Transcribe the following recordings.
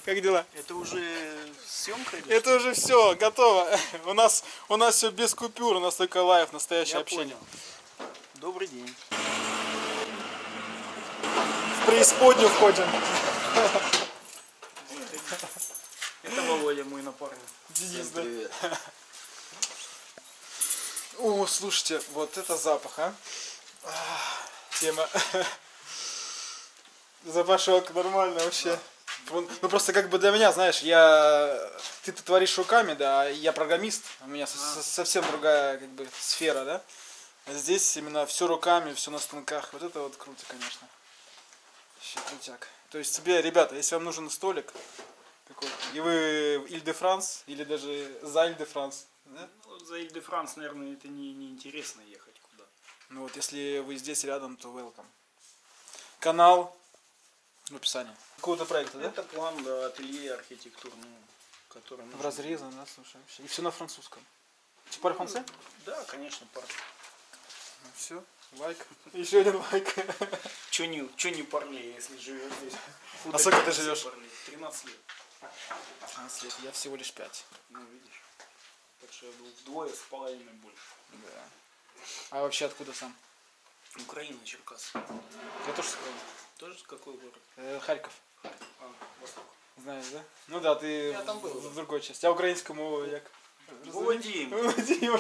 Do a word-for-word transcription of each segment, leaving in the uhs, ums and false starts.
Как дела? Это уже съемка? Или Это что? уже все, готово. У нас у нас все без купюр, у нас только лайв, настоящее Я общение. понял. Добрый день. В преисподнюю входим. Это Володя, мой напарник. Денис, да? О, слушайте, вот это запах, а? Тема. Запашок нормально вообще. Ну просто как бы для меня, знаешь, я ты -то творишь руками, да, я программист, у меня со совсем другая как бы сфера, да. А здесь именно все руками, все на станках. Вот это вот круто, конечно. Вообще крутяк. То есть тебе, ребята, если вам нужен столик какой-то, и вы в Иль-де-Франс, или даже за Иль-де-Франс, да? Ну, за Иль-де-Франс, наверное, это не, не интересно ехать куда. Ну вот, если вы здесь рядом, то welcome. Канал в описании. Какого-то проекта, да? Это план, да, ателье архитектурного, который... В разрезан, да, слушай, вообще. И все на французском. Tu parles français? Да, конечно, пар. Ну все, лайк. Еще один лайк. Че не, че не парли, если живешь здесь? А сколько ты живешь? тринадцать лет. тринадцать лет, я всего лишь пять. Ну, видишь. Так что я был вдвое с половиной больше. Да. А вообще откуда сам? Украина, Черкас. Я тоже с Украины. Тоже какой город? Э, Харьков. А, Восток. Знаешь, да? Ну да, ты Я там был, в, да. в другой части. А українському як? Володіємо. Володіємо.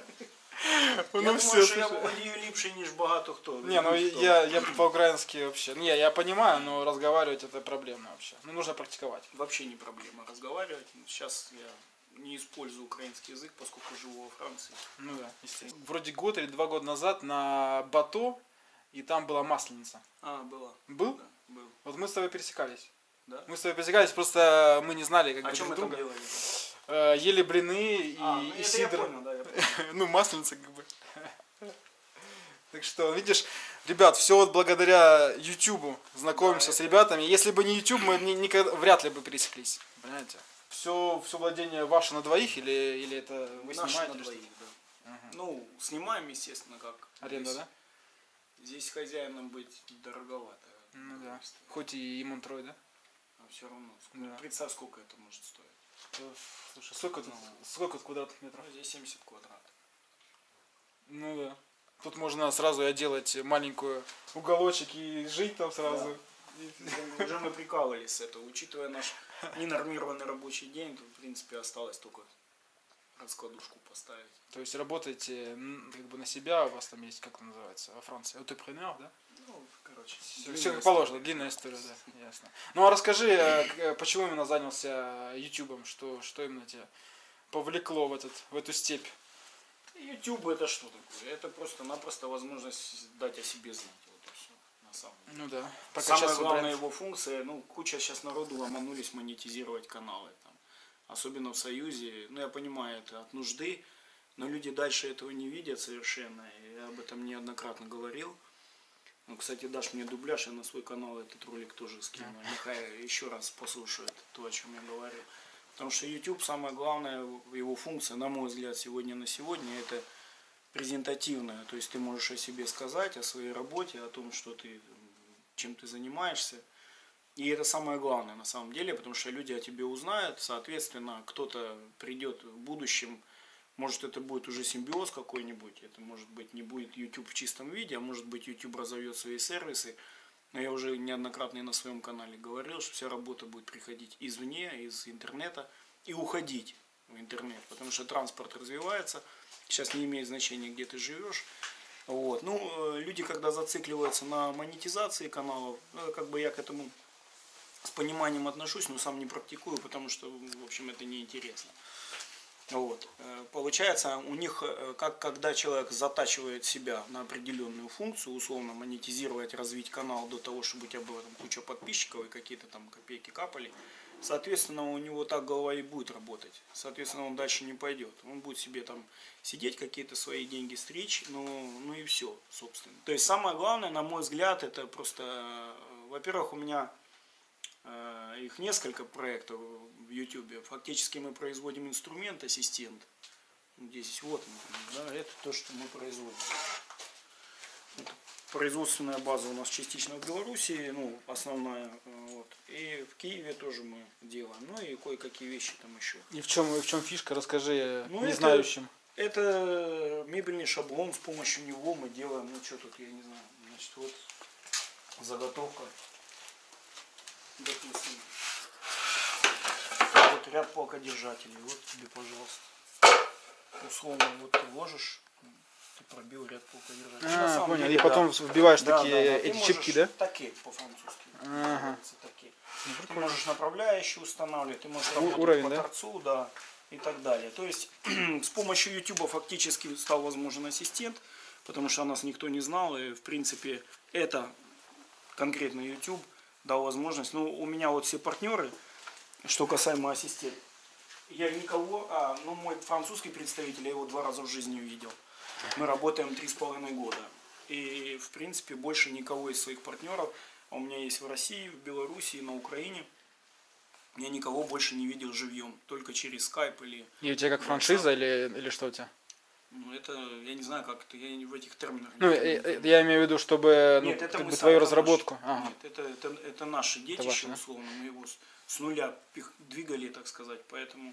Я Ну думаю, все, що я слушай. володію ліпше, ніж багато хто. Не, ну я, я по-украински вообще. Не, я понимаю, но разговаривать это проблемно вообще. Ну нужно практиковать. Вообще не проблема разговаривать. Сейчас я не использую украинский язык, поскольку живу во Франции. Ну да, естественно. Вроде год или два года назад на Бато, и там была масленица. А, была. Был? Да, был. Вот мы с тобой пересекались. Да? Мы с тобой пересекались, просто мы не знали, как А бы что мы друг там друга. делали? Э, ели блины и, А, ну и это я сидр. понял, да, я понял. Ну, масленица как бы. Так что, видишь, ребят, все вот благодаря Ютубу знакомимся Да, с это- ребятами. Если бы не Ютуб, мы ни- никогда, вряд ли бы пересеклись. Понимаете? Все, все владение ваше на двоих или, или это вы Наши снимаете? на или что? двоих, да. Ну, снимаем, естественно, как. Аренда, здесь, да? Здесь хозяином быть дороговато. Ну да. Хоть и ему трой, да? А все равно. Да. Представь, сколько это может стоить. Э, Слушай, сколько тут, Ну. сколько тут квадратных метров? Ну, здесь семьдесят квадратов. Ну да. Тут можно сразу и делать маленькую уголочек и жить там сразу. И- Уже, уже мы прикалывались с этого. Учитывая наш ненормированный рабочий день, то, в принципе, осталось только раскладушку поставить. То есть работаете м, как бы на себя, у вас там есть, как это называется, во Франции, entrepreneur, да? Ну, короче. Все, длинная как история. положено, длинная история, да, ясно. Ну а расскажи, э, к- э, почему именно занялся ютубом, что, что именно тебя повлекло в, этот, в эту степь? YouTube это что такое? Это просто-напросто возможность дать о себе знать. Вот и все. На самом деле. Ну да, прокачать Самая свой главная бренд. его функция, ну, куча сейчас народу ломанулись монетизировать каналы. Там. Особенно в Союзе. Ну, я понимаю, это от нужды, но люди дальше этого не видят совершенно. И я об этом неоднократно говорил. Ну, кстати, дашь мне дубляж, я на свой канал этот ролик тоже скину. Нехай еще раз послушают то, о чем я говорил. Потому что YouTube, самая главная его функция, на мой взгляд, сегодня на сегодня, это презентативная. То есть ты можешь о себе сказать, о своей работе, о том, что ты, чем ты занимаешься. И это самое главное на самом деле, потому что люди о тебе узнают, соответственно, кто-то придет в будущем, может это будет уже симбиоз какой-нибудь, это может быть не будет YouTube в чистом виде, а может быть YouTube разовьет свои сервисы. Но я уже неоднократно и на своем канале говорил, что вся работа будет приходить извне, из интернета и уходить в интернет, потому что транспорт развивается, сейчас не имеет значения, где ты живешь. Вот. Ну, люди, когда зацикливаются на монетизации каналов, ну, как бы я к этому с пониманием отношусь, но сам не практикую, потому что, в общем, это неинтересно. Вот. Получается, у них, как когда человек затачивает себя на определенную функцию, условно монетизировать, развить канал до того, чтобы у тебя было там куча подписчиков и какие-то там копейки капали, соответственно, у него так голова и будет работать. Соответственно, он дальше не пойдет. Он будет себе там сидеть, какие-то свои деньги стричь, ну, ну и все, собственно. То есть самое главное, на мой взгляд, это просто, во-первых, у меня их несколько проектов в YouTube. Фактически мы производим инструмент, ассистент. Здесь вот, да, это то, что мы производим. Это производственная база у нас частично в Белоруссии, ну, основная. Вот. Вот. И в Киеве тоже мы делаем. Ну и кое-какие вещи там еще. И в чем, в чем фишка, расскажи Ну, не это- знающим. Это мебельный шаблон, с помощью него мы делаем, ну что тут, я не знаю, значит, вот заготовка, допустим, вот ряд полкодержателей, вот тебе, пожалуйста, условно, вот ты ложишь, ты пробил ряд полкодержателей. На А, самом понял. деле, И да. потом вбиваешь Да, такие да, да. Ты эти можешь чипки, да? таки по-французски. Ага. называется, таки. Ты можешь направляющие устанавливать, ты можешь работать уровень, по да? торцу, да, и так далее. То есть с помощью YouTube фактически стал возможен ассистент, потому что о нас никто не знал, и в принципе это конкретно YouTube дал возможность. Ну, у меня вот все партнеры, что касаемо ассистента, я никого, а, ну мой французский представитель, я его два раза в жизни увидел. Мы работаем три с половиной года. И в принципе больше никого из своих партнеров, а у меня есть в России, в Белоруссии, на Украине, я никого больше не видел живьем, только через скайп или... И у тебя как франшиза или, или что у тебя? Ну это, я не знаю, как это, я в этих терминах... Ну, не э, понимаю. э, я имею в виду, чтобы ну, Нет, это как мы бы сами, твою это разработку. наш. Ага. Нет, это, это, это наше детище, ваше, да? условно, мы его с, с нуля пих, двигали, так сказать, поэтому...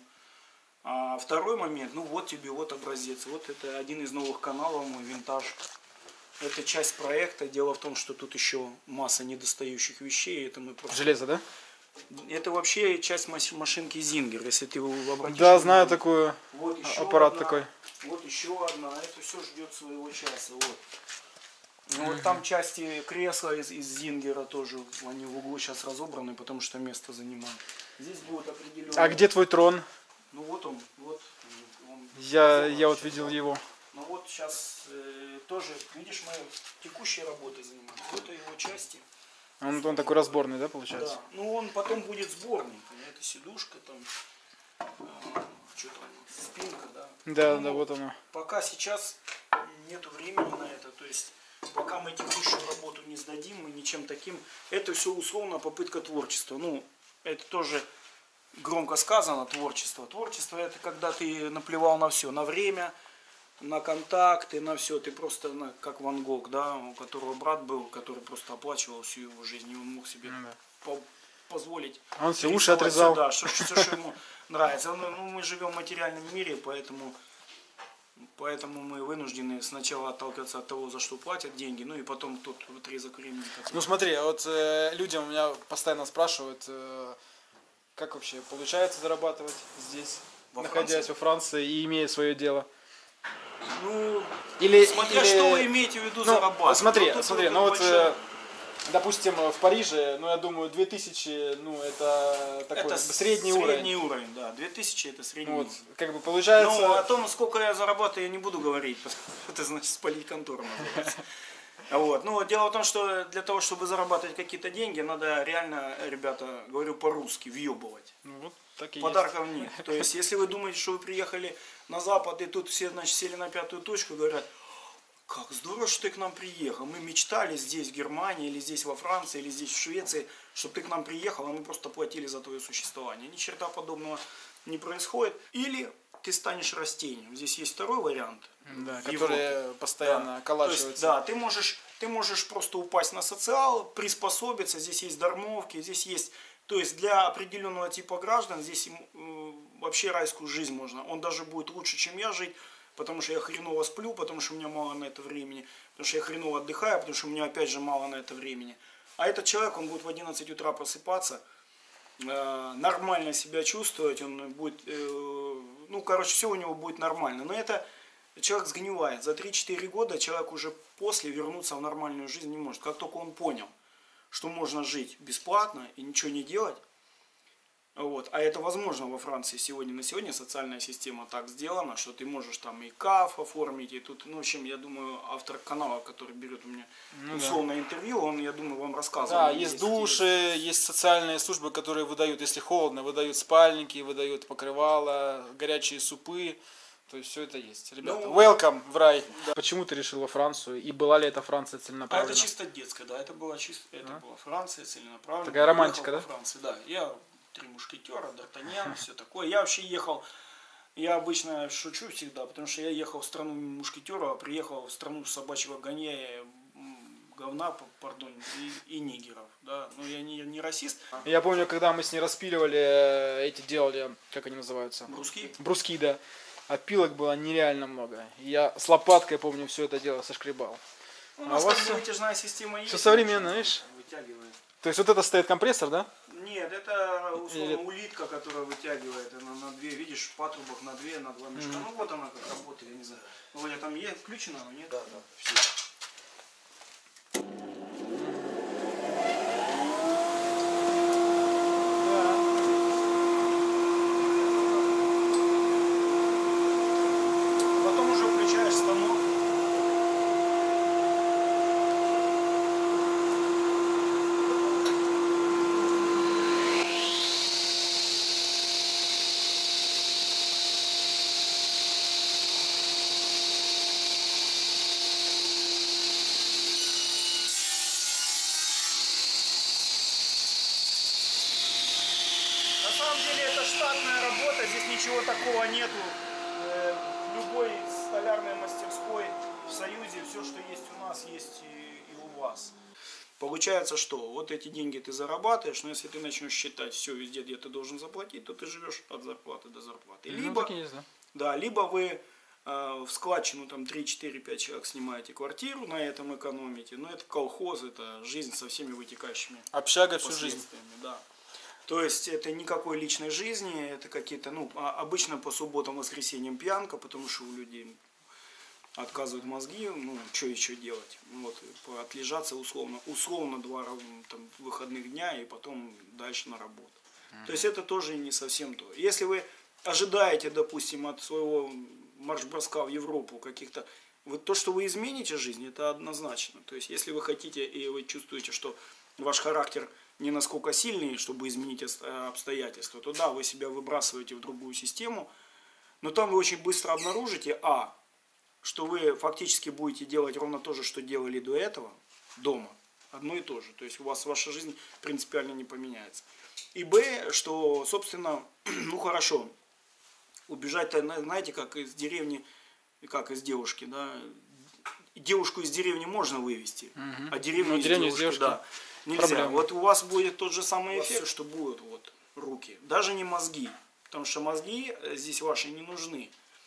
А второй момент, ну вот тебе вот образец, вот это один из новых каналов мой, винтаж. Это часть проекта, дело в том, что тут еще масса недостающих вещей, это мы просто... Железо, да? Это вообще часть машинки Зингер, если ты обратишь Да, внимание. знаю такую. Вот еще аппарат одна, такой. Вот еще одна. Это все ждет своего часа. Вот. Ну, вот там части кресла из, из Зингера тоже, они в углу сейчас разобраны, потому что место занимают. Здесь будет определенно... А где твой трон? Ну вот он, вот. Он Я, сделан я вот сейчас, видел да. его. Ну вот сейчас э, тоже, видишь, мы текущей работой занимаемся. Вот это его части. Он, он такой разборный, да, получается? Да. Ну он потом будет сборник. Это сидушка там, э, что там, спинка, да. Да, Ну, да, вот оно. Пока сейчас нету времени на это, то есть пока мы текущую работу не сдадим, мы ничем таким, это все условно попытка творчества. Ну, это тоже громко сказано, творчество. Творчество это когда ты наплевал на все, на время, на контакты, на все. Ты просто, на, как Ван Гог, да, у которого брат был, который просто оплачивал всю его жизнь, и он мог себе Ну, да. по позволить. Он все уши рисовать отрезал. всё, да, все, все, что ему нравится. Ну, ну, мы живем в материальном мире, поэтому, поэтому мы вынуждены сначала отталкиваться от того, за что платят деньги, ну и потом тот отрезок времени. Который... Ну смотри, вот э, люди у меня постоянно спрашивают, э, как вообще получается зарабатывать здесь, Во находясь Франции? во Франции и имея свое дело. Ну, Или, смотря или- что вы имеете в виду ну, зарабатывать. смотри, Ну, тут смотри, вот ну вот, большая- э, допустим, в Париже, ну я думаю, две тысячи, ну это такой это как бы средний, средний уровень. уровень, да. две тысячи это средний Ну, вот, уровень. как бы получается... Ну, о том, сколько я зарабатываю, я не буду говорить. Это значит спалить контору называется. Вот. Ну, дело в том, что для того, чтобы зарабатывать какие-то деньги, надо реально, ребята, говорю по-русски, въебывать. Ну, вот так и Подарков нет. То есть, если вы думаете, что вы приехали на Запад, и тут все, значит, сели на пятую точку, говорят, как здорово, что ты к нам приехал. Мы мечтали здесь, в Германии, или здесь во Франции, или здесь в Швеции, чтобы ты к нам приехал, а мы просто платили за твое существование. Ни черта подобного не происходит. Или ты станешь растением. Здесь есть второй вариант. Да, в Европе. которые постоянно Да. То околачиваются. есть, да, ты можешь, ты можешь просто упасть на социал, приспособиться, здесь есть дармовки, здесь есть, то есть для определенного типа граждан здесь э, вообще райскую жизнь можно. Он даже будет лучше, чем я жить, потому что я хреново сплю, потому что у меня мало на это времени, потому что я хреново отдыхаю, потому что у меня опять же мало на это времени. А этот человек, он будет в одиннадцать утра просыпаться, э, нормально себя чувствовать, он будет, э, ну, короче, все у него будет нормально. Но это человек сгнивает. За три-четыре года человек уже после вернуться в нормальную жизнь не может. Как только он понял, что можно жить бесплатно и ничего не делать, вот, а это возможно во Франции сегодня на сегодня, социальная система так сделана, что ты можешь там и КАФ оформить, и тут, ну, в общем, я думаю, автор канала, который берет у меня Ну, условное интервью, он, я думаю, вам рассказывал. Да, есть души, есть социальные службы, которые выдают, если холодно, выдают спальники, выдают покрывала, горячие супы. То есть все это есть. Ребята, Ну, welcome в рай. Почему ты решил во Францию? И была ли эта Франция А целенаправленно? это чисто детское, да, это была чисто, это А? была Франция целенаправленно. Такая романтика, Ехал да? по Франции, да. Я три мушкетера, Д'Артаньян, все такое. Я вообще ехал, я обычно шучу всегда, потому что я ехал в страну мушкетера, а приехал в страну собачьего гоняя, говна, пардон, и, и нигеров, да, ну я не, не расист. Я помню, когда мы с ней распиливали, э, эти делали, как они называются? Бруски? Бруски, да. Опилок было нереально много. Я с лопаткой, помню, все это дело сошкребал. Ну, у А нас у вас как все, бы вытяжная система есть. все современно, видишь? Вытягивает. То есть вот это стоит компрессор, да? Нет, это условно Или... улитка, которая вытягивает. Она на две, видишь, в патрубах на две, на два мешка. Mm-hmm. Ну вот она как работает, я не знаю. Володя, там есть включена, но нет? Да, да. Все. Потом уже включаешь станок. На самом деле это штатная работа, здесь ничего такого нету. В любой столярной мастерской в Союзе все, что есть у нас, есть и, и у вас. Получается, что вот эти деньги ты зарабатываешь, но если ты начнешь считать все везде, где ты должен заплатить, то ты живешь от зарплаты до зарплаты. Либо, ну, есть, да. Да, либо вы э, в складчину там три-четыре-пять человек снимаете квартиру, на этом экономите, но это колхоз, это жизнь со всеми вытекающими общага всю жизнь. Да. То есть это никакой личной жизни, это какие-то, ну, обычно по субботам, воскресеньям пьянка, потому что у людей отказывают мозги, ну, что еще делать, вот, отлежаться условно, условно два там, выходных дня и потом дальше на работу. Mm-hmm. То есть это тоже не совсем то. Если вы ожидаете, допустим, от своего марш-броска в Европу каких-то, вот то, что вы измените жизнь, это однозначно. То есть если вы хотите и вы чувствуете, что ваш характер не насколько сильный, чтобы изменить обстоятельства, то да, вы себя выбрасываете в другую систему, но там вы очень быстро обнаружите, а, что вы фактически будете делать ровно то же, что делали до этого, дома, одно и то же, то есть у вас ваша жизнь принципиально не поменяется. И б, что, собственно, ну хорошо, убежать-то, знаете, как из деревни, как из девушки, да, девушку из деревни можно вывести, угу. а деревню, из, деревню девушки, из девушки, да, нельзя. Проблема. Вот у вас будет тот же самый эффект, что будут вот руки, даже не мозги, потому что мозги здесь ваши не нужны.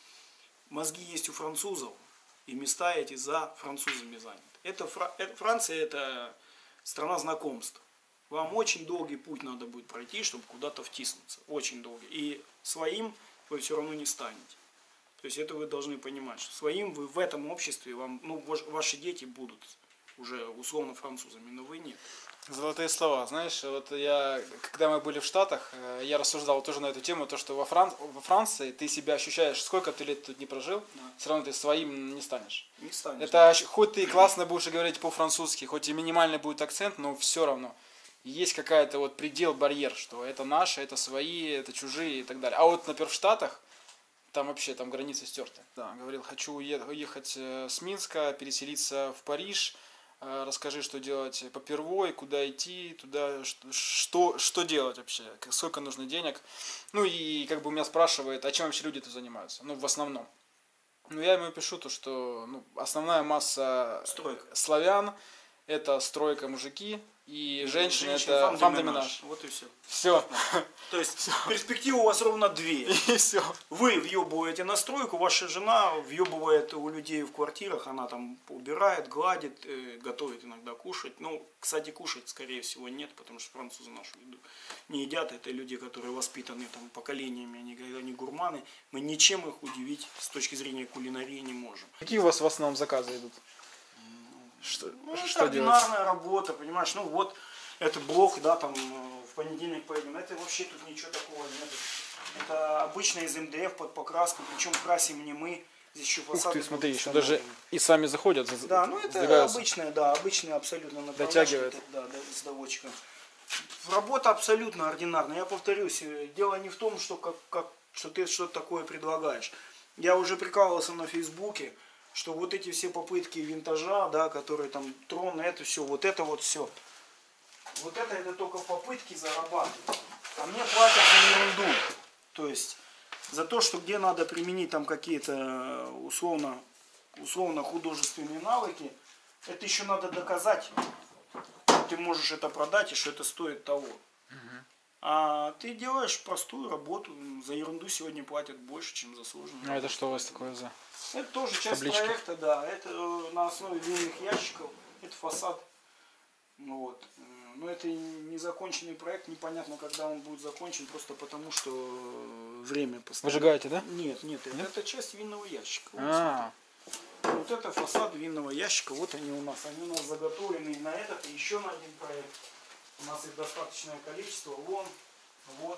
Мозги есть у французов, и места эти за французами заняты. Это, это Франция, это страна знакомств. Вам очень долгий путь надо будет пройти, чтобы куда-то втиснуться, очень долгий. И своим вы все равно не станете. То есть это вы должны понимать, что своим вы в этом обществе, вам, ну, ваши дети будут уже условно французами, но вы нет. Золотые слова. Знаешь, вот я, когда мы были в Штатах, я рассуждал тоже на эту тему, то, что во, Фран... во Франции ты себя ощущаешь, сколько ты лет тут не прожил, да. все равно ты своим не станешь. Не станешь. Это да. Хоть ты классно будешь говорить по-французски, хоть и минимальный будет акцент, но все равно есть какая-то вот предел, барьер, что это наши, это свои, это чужие и так далее. А вот, например, в Штатах, там вообще там границы стерты. Да, говорил, хочу уехать с Минска, переселиться в Париж. Расскажи, что делать попервой, куда идти, туда, что, что делать вообще, сколько нужно денег. Ну и как бы меня спрашивает, а чем вообще люди-то занимаются? Ну, в основном. Ну, я ему пишу то, что ну, основная масса Стройка. славян – это стройка мужики, и, и женщины – это фам-де-менаж. Вот и все. Все. То есть все. Перспектива у вас ровно две. И все. Вы въебываете на стройку, ваша жена въебывает у людей в квартирах, она там убирает, гладит, э, готовит иногда кушать. Ну, кстати, кушать, скорее всего, нет, потому что французы нашу еду не едят. Это люди, которые воспитаны там поколениями, они, они гурманы. Мы ничем их удивить с точки зрения кулинарии не можем. Какие у вас в основном заказы идут? Что, ну, что это ординарная делать? Работа, понимаешь, ну вот это блок, да, там в понедельник поедем, это вообще тут ничего такого нет. Это обычно из эм дэ эф под покраску, причем красим не мы, здесь еще фасады. Ух ты, смотри, еще даже и сами заходят, да, ну это сдвигаются. Обычная, да, обычная абсолютно направляющая. Дотягивает. Да, с доводчиком. Работа абсолютно ординарная, я повторюсь, дело не в том, что, как, как, что ты что-то такое предлагаешь. Я уже прикалывался на Фейсбуке, что вот эти все попытки винтажа, да, которые там трон, это все, вот это вот все. Вот это, это только попытки зарабатывать. А мне платят за ерунду. То есть за то, что где надо применить там какие-то условно, условно художественные навыки, Это еще надо доказать. Ты можешь это продать, и что это стоит того. Угу. А ты делаешь простую работу. За ерунду сегодня платят больше, чем за сложную. А это что у вас такое за? Это тоже часть таблички? Проекта, да. Это на основе винных ящиков. Это фасад. Вот. Но это незаконченный проект, непонятно, когда он будет закончен, просто потому что время постоянно. Выжигаете, да? Нет, нет, нет? это часть винного ящика. Вот, а -а -а. вот это фасад винного ящика, вот они у нас. Они у нас заготовлены на этот и еще на один проект. У нас их достаточное количество. Вон, вот.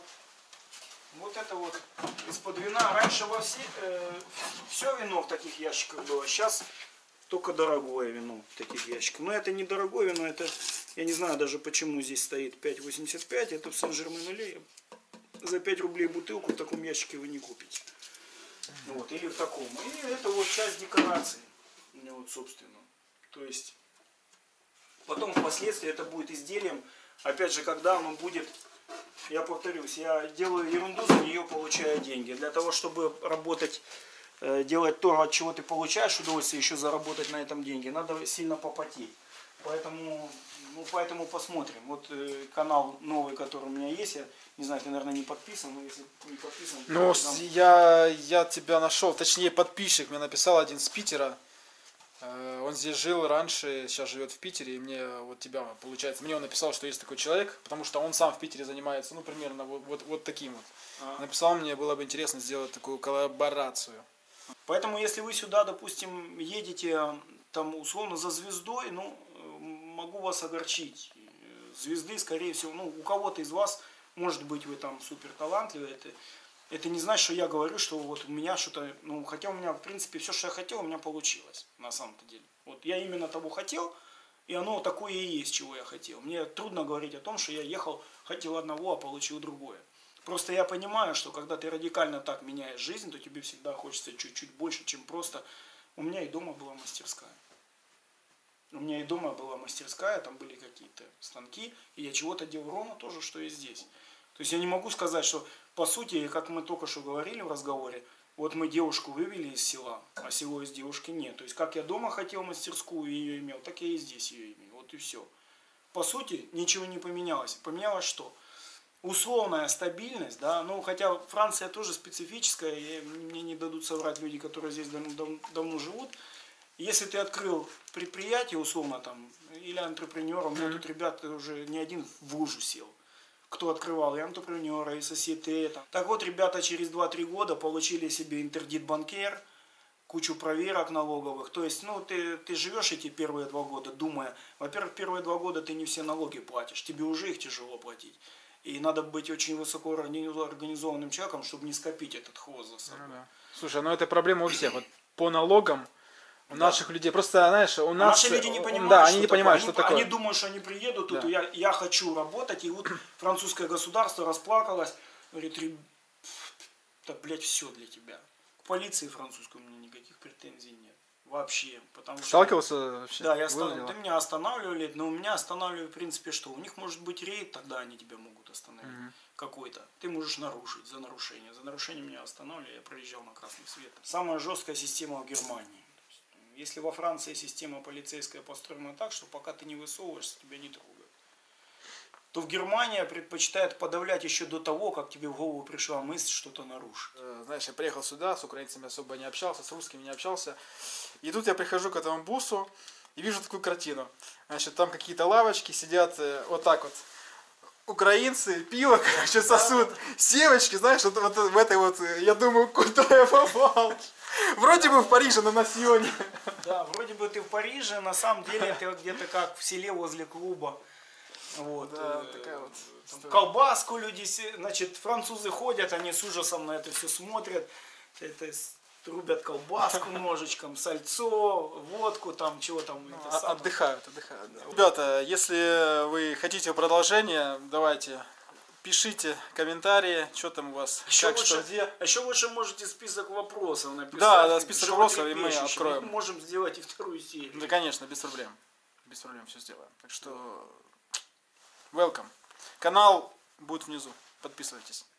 Вот это вот из-под вина. Раньше во все, э, все вино в таких ящиках было. Сейчас только дорогое вино в таких ящиках. Но это не дорогое вино, это, я не знаю даже почему здесь стоит пять восемьдесят пять. Это в Сен-Жермен-Ле. За пять рублей бутылку в таком ящике вы не купите. Вот, или в таком. И это вот часть декорации. Вот, собственно. То есть, потом впоследствии это будет изделием. Опять же, когда оно будет, я повторюсь, я делаю ерунду, за нее получаю деньги. Для того, чтобы работать, делать то, от чего ты получаешь удовольствие, еще заработать на этом деньги, надо сильно попотеть. Поэтому, ну, поэтому посмотрим. Вот э, канал новый, который у меня есть, я не знаю, ты, наверное, не подписан, но если не подписан... Ну, там... я, я тебя нашел, точнее, подписчик мне написал один с Питера. Он здесь жил раньше, сейчас живет в Питере, и мне вот тебя, получается, мне он написал, что есть такой человек, потому что он сам в Питере занимается, ну, примерно вот, вот, вот таким вот. А. Написал мне, было бы интересно сделать такую коллаборацию. Поэтому, если вы сюда, допустим, едете, там, условно, за звездой, ну, могу вас огорчить. Звезды, скорее всего, ну, у кого-то из вас, может быть, вы там супер талантливый, это... Это не значит, что я говорю, что вот у меня что-то, ну, хотя у меня, в принципе, все, что я хотел, у меня получилось, на самом-то деле. Вот я именно того хотел, и оно такое и есть, чего я хотел. Мне трудно говорить о том, что я ехал, хотел одного, а получил другое. Просто я понимаю, что когда ты радикально так меняешь жизнь, то тебе всегда хочется чуть-чуть больше, чем просто... У меня и дома была мастерская. У меня и дома была мастерская, там были какие-то станки, и я чего-то делал ровно то же, что и здесь. То есть я не могу сказать, что по сути, как мы только что говорили в разговоре, вот мы девушку вывели из села, а село из девушки нет. То есть как я дома хотел мастерскую и ее имел, так я и здесь ее имею. Вот и все. По сути, ничего не поменялось. Поменялось что? Условная стабильность, да, ну хотя Франция тоже специфическая, и мне не дадут соврать люди, которые здесь давно, давно, давно живут. Если ты открыл предприятие, условно, там, или антрепренер, у меня тут ребята уже не один в лужу сел. Кто открывал, и антрепренера, и сосьете. Так вот, ребята через два-три года получили себе интердит банкер, кучу проверок налоговых. То есть, ну, ты, ты живешь эти первые два года, думая, во-первых, первые два года ты не все налоги платишь, тебе уже их тяжело платить. И надо быть очень высоко организованным человеком, чтобы не скопить этот хвост за собой. Ну, да. Слушай, ну это проблема у всех. Вот по налогам у да. наших людей, просто, знаешь, у нас... Наши люди не понимают, да, что они не такое. понимают, они, что такое. Они думают, что они приедут, тут да. я, я хочу работать, и вот французское государство расплакалось, говорит, да, блядь, все для тебя. К полиции французской у меня никаких претензий нет. Вообще. Потому что... Сталкивался вообще? Да, я стал... Ты меня останавливали, но у меня останавливали, в принципе, что? У них может быть рейд, тогда они тебя могут остановить. Угу. Какой-то. Ты можешь нарушить за нарушение. За нарушение меня останавливали, я проезжал на красный свет. Самая жесткая система в Германии. Если во Франции система полицейская построена так, что пока ты не высовываешься, тебя не трогают, то в Германии предпочитает подавлять еще до того, как тебе в голову пришла мысль что-то нарушить. Знаешь, я приехал сюда, с украинцами особо не общался, с русскими не общался. И тут я прихожу к этому бусу и вижу такую картину. Значит, там какие-то лавочки сидят вот так вот. Украинцы пиво, короче, сосут. Севочки, знаешь, вот, вот в этой вот, я думаю, куда я попал. Вроде бы в Париже, но на Сионе. Да, вроде бы ты в Париже, на самом деле ты где-то как в селе возле клуба. Вот. Да, такая вот. Там колбаску люди, значит, французы ходят, они с ужасом на это все смотрят. Это рубят колбаску ножичком, сальцо, водку, там, чего там. Ну, это отдыхают, отдыхают. Да. Ребята, если вы хотите продолжения, давайте, пишите комментарии, что там у вас, еще как, лучше, что, где. Еще лучше можете список вопросов написать. Да, да, список вопросов, и мы откроем. Мы можем сделать и вторую серию. Да, конечно, без проблем. Без проблем все сделаем. Так что, welcome. Канал будет внизу, подписывайтесь.